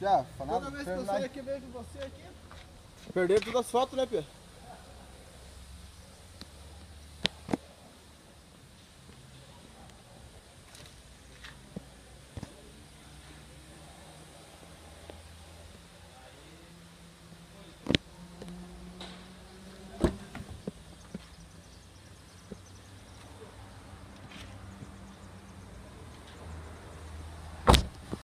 Pia, Toda vez que eu saio aqui, vejo você aqui. Perderam todas as fotos, né, Pia?